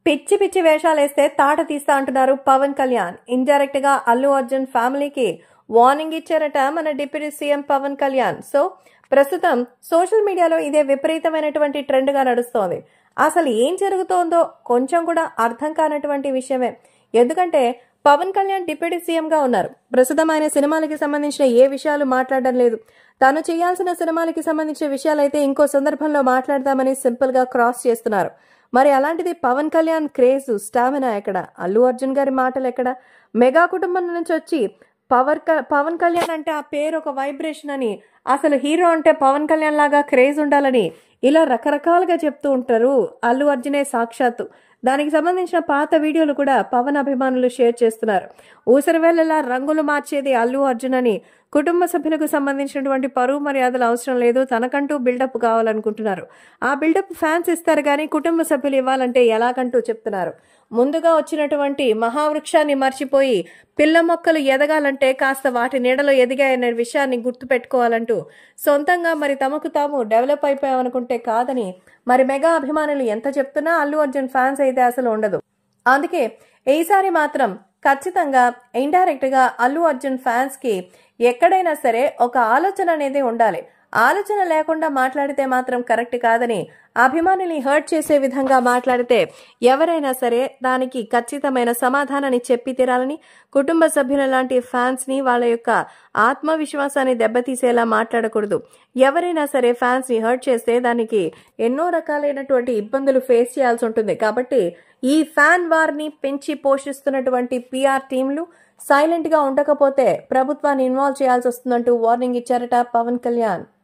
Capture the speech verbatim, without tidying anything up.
పిచ్చి పిచ్చి వేషాలేస్తే తాట తీస్తా అంటున్నారు పవన్ కళ్యాణ్. ఇండైరెక్ట్ గా అల్లు అర్జున్ ఫ్యామిలీకి వార్నింగ్ ఇచ్చారట మన deputy CM Pawan Kalyan. So ప్రస్తుతం సోషల్ మీడియాలో ఇదే విపరీతమైనటువంటి ట్రెండ్ గా నడుస్తోంది. అసలు ఏం జరుగుతోందో కొంచెం కూడా అర్థం కానటువంటి విషయమే. ఎందుకంటే పవన్ కళ్యాణ్ డిప్యూటీ సీఎం గా ఉన్నారు. ప్రస్తుతం ఆయన సినిమాలకి సంబంధించిన ఏ విషయాలు మాట్లాడడం లేదు. తాను చేయాల్సిన సినిమాలకి సంబంధించిన విషయాలైతే ఇంకో సందర్భంలో మాట్లాడదామని సింపుల్ గా క్రాస్ చేస్తున్నారు. మరి అలాంటిది పవన్ కళ్యాణ్ క్రేజ్, స్టామినా ఎక్కడ? అల్లు అర్జున్ గారి మాటలు ఎక్కడ? మెగా కుటుంబం నుంచి వచ్చి పవర్ పవన్ కళ్యాణ్ అంటే ఆ పేరు ఒక వైబ్రేషన్ అని, అసలు హీరో అంటే పవన్ కళ్యాణ్ లాగా క్రేజ్ ఉండాలని ఇలా రకరకాలుగా చెప్తూ ఉంటారు. అల్లు అర్జునే సాక్షాత్తు. దానికి సంబంధించిన పాత వీడియోలు కూడా పవన్ అభిమానులు షేర్ చేస్తున్నారు. ఊసరి వేళలా రంగులు మార్చేది అల్లు అర్జున్ అని, కుటుంబ సభ్యులకు సంబంధించినటువంటి పరువు మర్యాదలు అవసరం లేదు, తనకంటూ బిల్డప్ కావాలనుకుంటున్నారు. ఆ బిల్డప్ ఫ్యాన్స్ ఇస్తారు కానీ కుటుంబ సభ్యులు ఇవ్వాలంటే ఎలాగంటూ చెప్తున్నారు. ముందుగా వచ్చినటువంటి మహావృక్షాన్ని మర్చిపోయి పిల్ల మొక్కలు ఎదగాలంటే కాస్త వాటి నీడలో ఎదిగాయనే విషయాన్ని గుర్తు పెట్టుకోవాలంటూ సొంతంగా మరి తమకు తాము డెవలప్ అయిపోయామనుకుంటే కాదని మరి మెగా అభిమానులు ఎంత చెప్తున్నా అల్లు అర్జున్ ఫ్యాన్స్ అయితే అసలు ఉండదు. అందుకే ఈసారి మాత్రం ఖచ్చితంగా ఇండైరెక్ట్ గా అల్లు అర్జున్ ఫ్యాన్స్ కి ఎక్కడైనా సరే ఒక ఆలోచన అనేది ఉండాలి. ఆలోచన లేకుండా మాట్లాడితే మాత్రం కరెక్ట్ కాదని, అభిమానుల్ని హర్ట్ చేసే విధంగా మాట్లాడితే ఎవరైనా సరే దానికి ఖచ్చితమైన సమాధానాన్ని చెప్పి తీరాలని, కుటుంబ సభ్యుల లాంటి ఫ్యాన్స్ ని వాళ్ళ యొక్క ఆత్మవిశ్వాసాన్ని దెబ్బతీసేలా మాట్లాడకూడదు. ఎవరైనా సరే ఫ్యాన్స్ ని హర్ట్ చేస్తే దానికి ఎన్నో రకాలైనటువంటి ఇబ్బందులు ఫేస్ చేయాల్సి ఉంటుంది. కాబట్టి ఈ ఫ్యాన్ వార్ ని పెంచి పోషిస్తున్నటువంటి పిఆర్ టీంలు సైలెంట్ గా ఉండకపోతే ప్రభుత్వాన్ని ఇన్వాల్వ్ చేయాల్సి వస్తుందంటూ వార్నింగ్ ఇచ్చారట పవన్ కళ్యాణ్.